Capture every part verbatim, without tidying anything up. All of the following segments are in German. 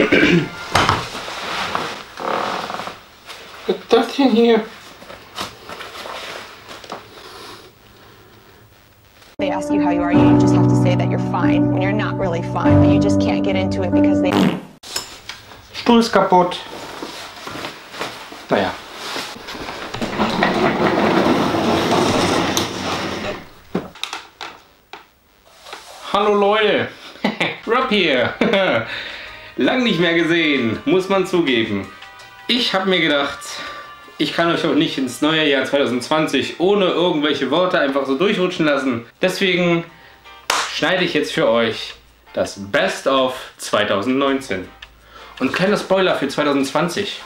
Was ist das denn hier? They ask you how you are, you just have to say that you're fine when you're not really fine, but you just can't get into it because they... Stuhl ist kaputt. Naja. Hallo Leute, Rob hier. Lang nicht mehr gesehen, muss man zugeben. Ich habe mir gedacht, ich kann euch auch nicht ins neue Jahr zwanzig zwanzig ohne irgendwelche Worte einfach so durchrutschen lassen. Deswegen schneide ich jetzt für euch das Best of zwanzig neunzehn. Und kleiner Spoiler für zwanzig zwanzig.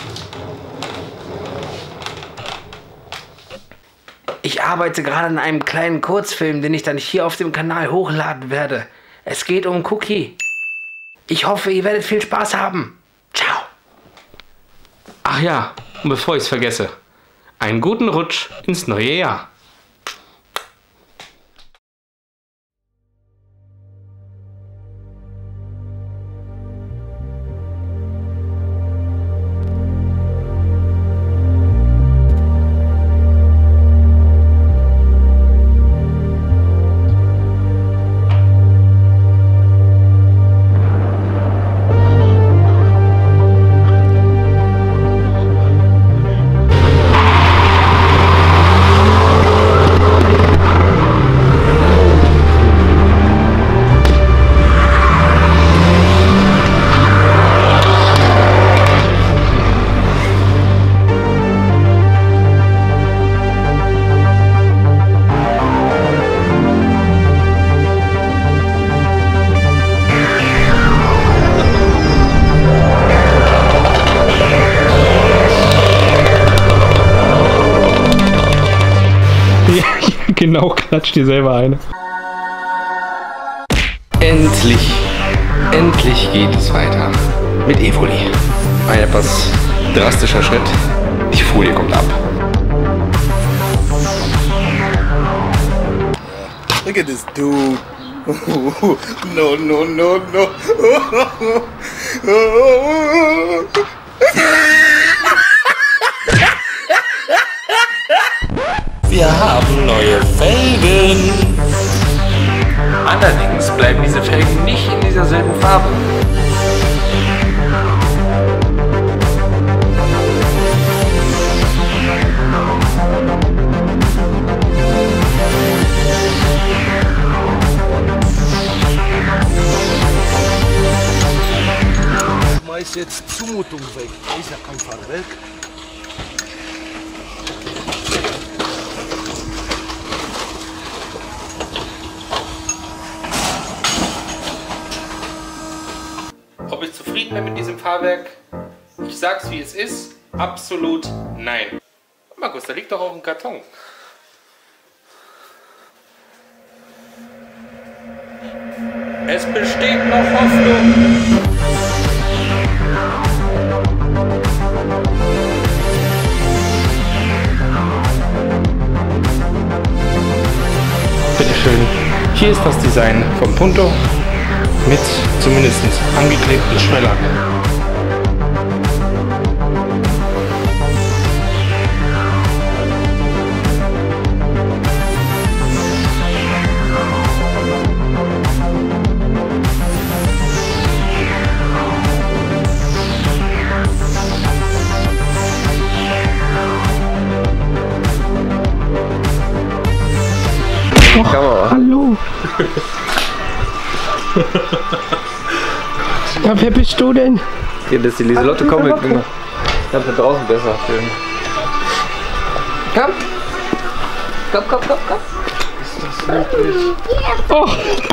Ich arbeite gerade an einem kleinen Kurzfilm, den ich dann hier auf dem Kanal hochladen werde. Es geht um Cookie. Ich hoffe, ihr werdet viel Spaß haben. Ciao. Ach ja, und bevor ich es vergesse, einen guten Rutsch ins neue Jahr. Genau, klatscht dir selber eine. Endlich, endlich geht es weiter mit Evoli. Ein etwas drastischer Schritt. Die Folie kommt ab. Look at this dude. No, no, no, no. Wir haben neue Felgen. Allerdings bleiben diese Felgen nicht in dieser selben Farbe. Schmeiß jetzt Zumutung weg. Ist ja einfach weg. Ob ich zufrieden bin mit diesem Fahrwerk? Ich sag's wie es ist. Absolut nein. Markus, da liegt doch auch ein Karton. Es besteht noch Hoffnung. Bitteschön. Hier ist das Design vom Punto. Mit zumindest angeklebten Schwellern. Oh, hallo. Ja, wer bist du denn? Ja, das ist die Lieselotte, komm mit. Ich hab da draußen besser filmen. Komm! Komm, komm, komm, komm! Ist das wirklich? Oh!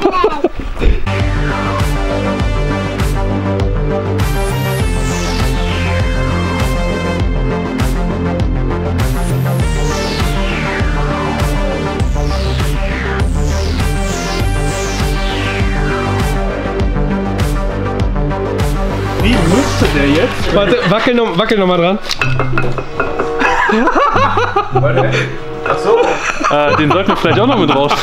Wie müsste der jetzt? Warte, wackel noch, wackel noch mal dran. Achso. Äh, den sollten wir vielleicht auch noch mit raus.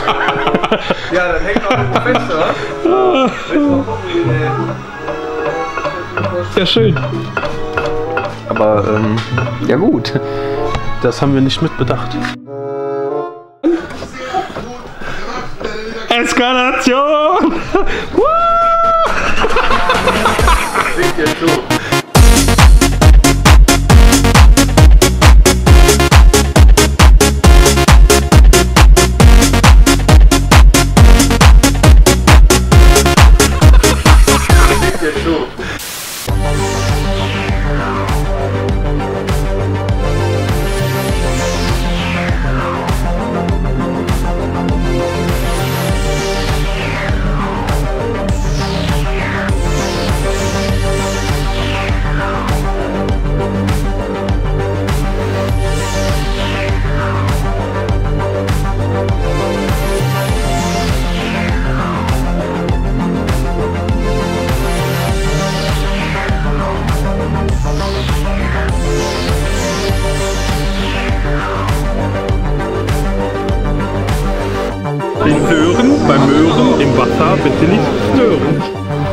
Ja, dann hängt auch irgendwo fest, oder? Willst du mal gucken, wie der... ja schön. Aber, ähm, ja gut. Das haben wir nicht mitbedacht. Eskalation! Seht ihr so? Den Hören beim Möhren im Wasser bitte nicht stören.